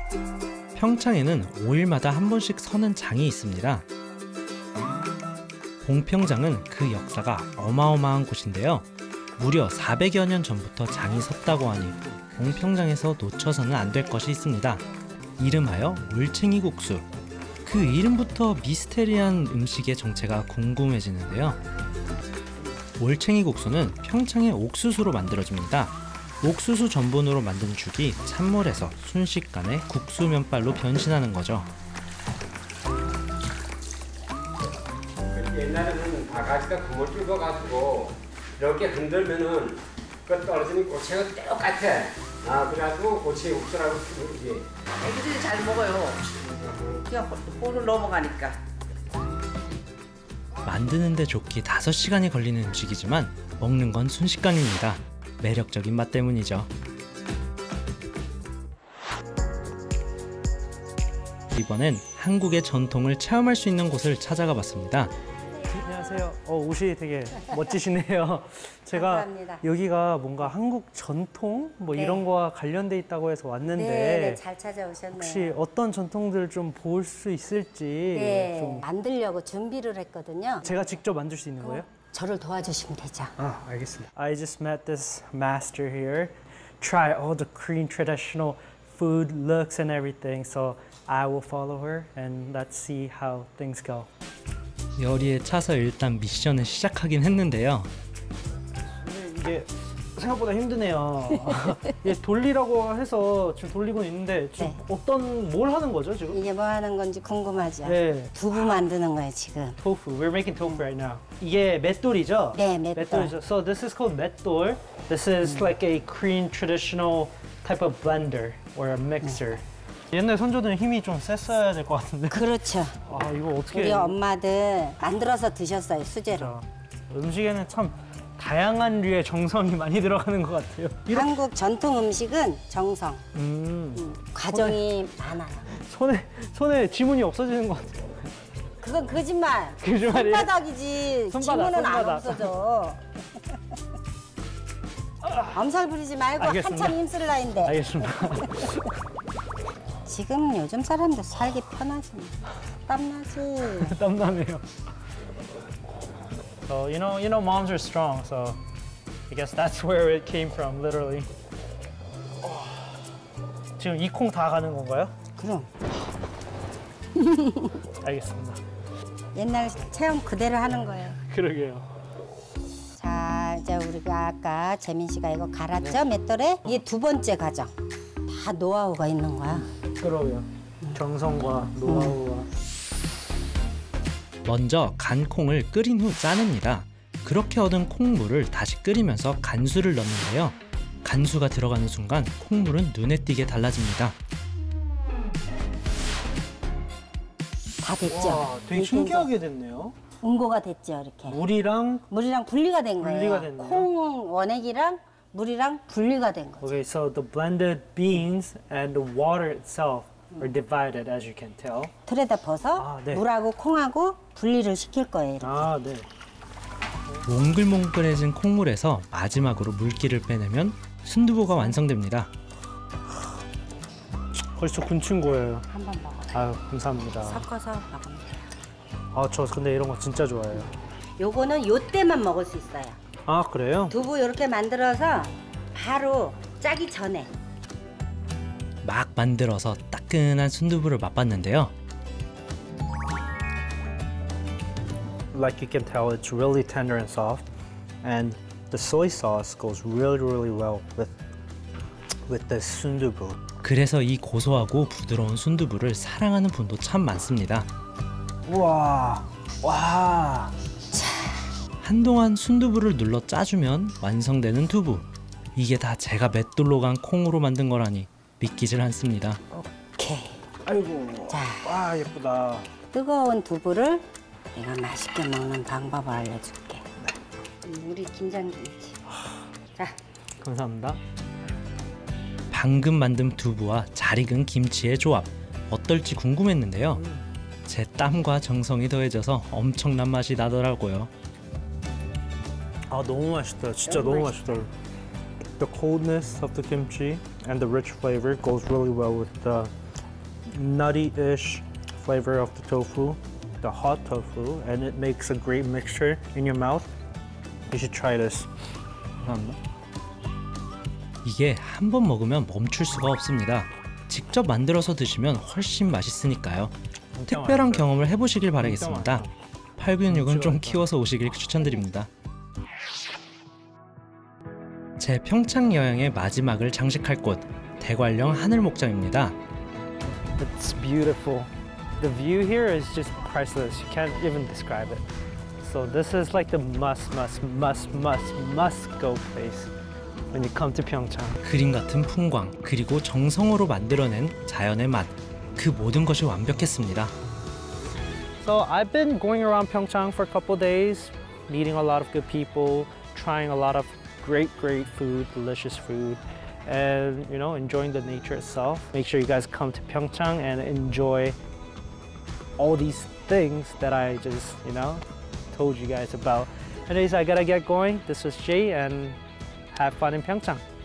평창에는 5일마다 한 번씩 서는 장이 있습니다. 봉평장은 그 역사가 어마어마한 곳인데요. 무려 400여 년 전부터 장이 섰다고 하니 봉평장에서 놓쳐서는 안 될 것이 있습니다. 이름하여 올챙이 국수. 그 이름부터 미스테리한 음식의 정체가 궁금해지는데요. 올챙이 국수는 평창의 옥수수로 만들어집니다. 옥수수 전분으로 만든 죽이 찬물에서 순식간에 국수 면발로 변신하는 거죠. 옛날에는 바가지가 그물 뚫어가지고 이렇게 흔들면은 그 떨어지는 고체가 똑같아. 그래가지고 고체 국수라고 부르지. 애기들이 잘 먹어요. 그냥 볼을 넘어가니까. 만드는데 좋기 5시간이 걸리는 음식이지만 먹는 건 순식간입니다. 매력적인 맛 때문이죠. 이번엔 한국의 전통을 체험할 수 있는 곳을 찾아가 봤습니다. 안녕하세요. 옷이 되게 멋지시네요. 제가 감사합니다. 여기가 뭔가 한국 전통 뭐 네. 이런 거와 관련돼 있다고 해서 왔는데 네, 잘 찾아오셨네요. 혹시 어떤 전통들 좀 볼 수 있을지 네, 좀 만들려고 준비를 했거든요. 제가 직접 만들 수 있는 거예요? 저를 도와주시면 되죠. 알겠습니다. I just met this master here. Try all the Korean traditional food, looks and everything. So I will follow her and let's see how things go. 열의에 차서 일단 미션을 시작하긴 했는데요. 이게 생각보다 힘드네요. 이게 돌리라고 해서 지금 돌리고 있는데 지금 네. 뭘 하는 거죠 지금? 이게 뭐 하는 건지 궁금하죠? 네. 두부 만드는 거예요, 지금. Tofu. We're making tofu right now. 이게 맷돌이죠? 네, 맷돌. 맷돌이죠. So this is called 맷돌. This is like a Korean traditional type of blender or a mixer. 옛날 선조들은 힘이 좀 셌어야 될 것 같은데. 그렇죠. 이거 어떻게? 우리 엄마들 만들어서 드셨어요, 수제로. 음식에는 참 다양한 류의 정성이 많이 들어가는 것 같아요. 한국 전통 음식은 정성, 과정이 많아요. 손에 지문이 없어지는 것 같아요. 그건 거짓말. 거짓말이에요? 손바닥이지. 지문은 안 손바닥. 없어져. 엄살 부리지 말고 알겠습니다. 한참 힘쓸 나인데. 알겠습니다. 지금 요즘 사람들 살기 편하지. 땀나지. 땀나네요. So you know, moms are strong. So I guess that's where it came from, literally. 지금 이 콩 다 가는 건가요? 그럼 알겠습니다. 옛날 체험 그대로 하는 거예요. 그러게요. 자, 이제 우리가 아까 재민 씨가 이거 갈았죠? 맷돌에? 이게 두 번째 과정. 다 노하우가 있는 거야. 그러게요. 정성과 노하우와. 먼저 간 콩을 끓인 후 짜냅니다. 그렇게 얻은 콩물을 다시 끓이면서 간수를 넣는데요. 간수가 들어가는 순간 콩물은 눈에 띄게 달라집니다. 다 됐죠? 와, 되게 신기하게 됐네요. 응고가 됐죠, 이렇게. 물이랑 물이랑 분리가 된 거예요. 분리가 됐네요. 콩 원액이랑 물이랑 분리가 된 거죠. Okay, so the blended beans and the water itself are divided, as you can tell. 틀에다 벗어 네. 물하고 콩하고 분리를 시킬 거예요. 이렇게. 네. 몽글몽글해진 콩물에서 마지막으로 물기를 빼내면 순두부가 완성됩니다. 벌써 군침 고여요. 한번 먹어요. 아유, 감사합니다. 섞어서 먹으면 돼요. 저 근데 이런 거 진짜 좋아해요. 요거는 요 때만 먹을 수 있어요. 그래요? 두부 이렇게 만들어서 바로 짜기 전에. 막 만들어서 따끈한 순두부를 맛봤는데요. Like you can tell, it's really tender and soft, and the soy sauce goes really well with the sundubu. 그래서 이 고소하고 부드러운 순두부를 사랑하는 분도 참 많습니다. 우와, 와. 한동안 순두부를 눌러 짜주면 완성되는 두부. 이게 다 제가 맷돌로 간 콩으로 만든 거라니 믿기질 않습니다. 오케이. 아이고. 자. 와, 예쁘다. 뜨거운 두부를 내가 맛있게 먹는 방법을 알려줄게. 우리 김장김치. 자, 감사합니다. 방금 만든 두부와 잘 익은 김치의 조합 어떨지 궁금했는데요. 제 땀과 정성이 더해져서 엄청난 맛이 나더라고요. 너무 맛있다. 진짜 너무 맛있다. The coldness of the kimchi and the rich flavor goes really well with the nutty-ish flavor of the tofu, the hot tofu, and it makes a great mixture in your mouth. You should try this. 이게 한 번 먹으면 멈출 수가 없습니다. 직접 만들어서 드시면 훨씬 맛있으니까요. 특별한 경험을 해보시길 바라겠습니다. 896은 좀 키워서 오시길 추천드립니다. 제 평창 여행의 마지막을 장식할 곳, 대관령 하늘목장입니다. It's beautiful. The view here is just priceless. You can't even describe it. So this is like the must go place when you come to Pyeongchang. 그림 같은 풍광, 그리고 정성으로 만들어낸 자연의 맛, 그 모든 것이 완벽했습니다. So I've been going around Pyeongchang for a couple days, meeting a lot of good people, trying a lot of great food, delicious food, and enjoying the nature itself. Make sure you guys come to Pyeongchang and enjoy all these things that I just, told you guys about. Anyways, I gotta get going. This was Jay, and have fun in Pyeongchang.